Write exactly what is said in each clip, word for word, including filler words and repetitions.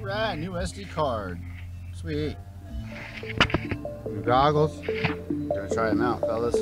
Alright, new S D card. Sweet. New goggles. Gonna try them out, fellas.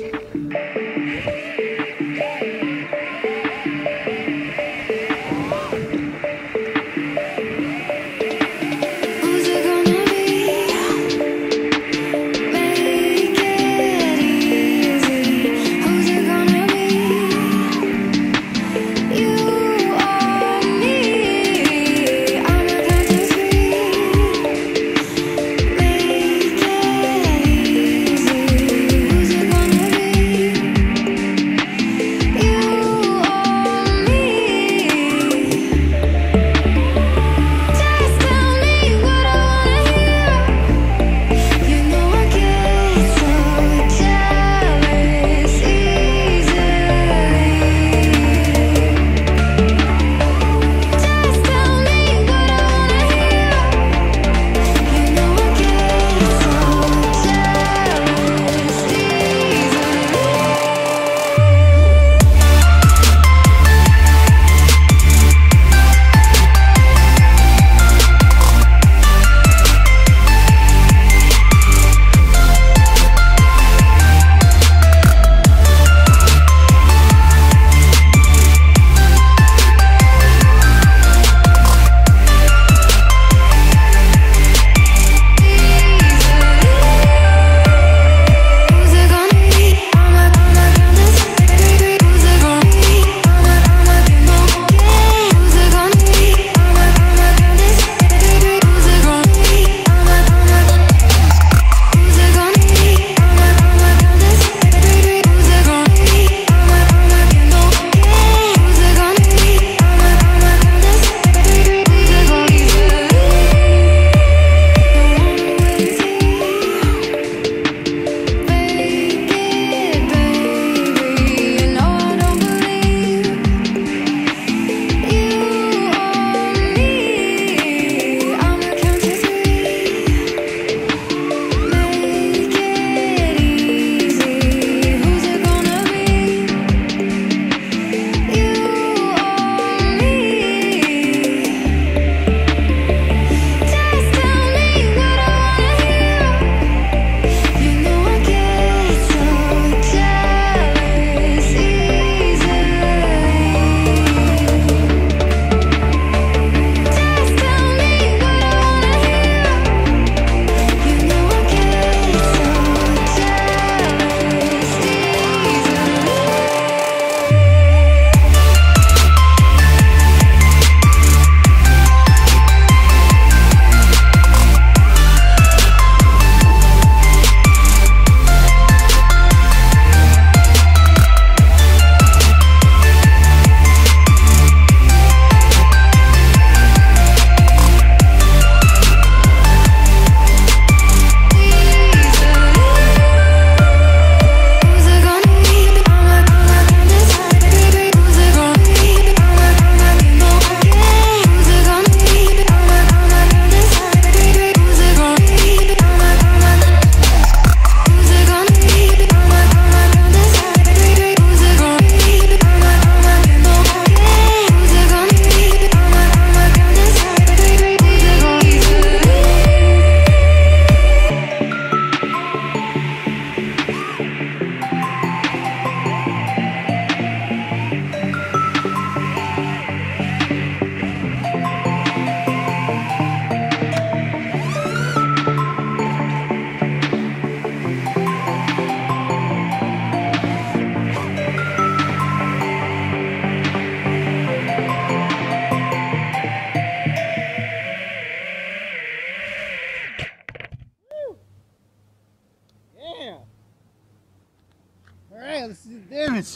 Alright, let's see the damage.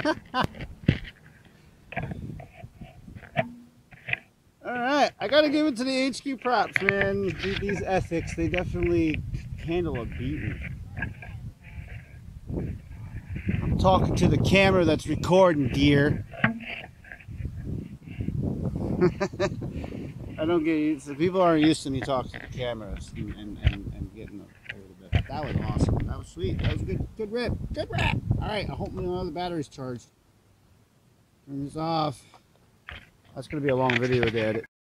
Alright, I gotta give it to the H Q props, man. These ethics, they definitely handle a beating. I'm talking to the camera that's recording, dear. I don't get used to, people aren't used to me talking to the cameras and, and, and, and getting a, a little bit. That was awesome. That was sweet. That was a good, good rip. Good rip. Alright, I hope all the battery's charged. Turn this off. That's going to be a long video to edit.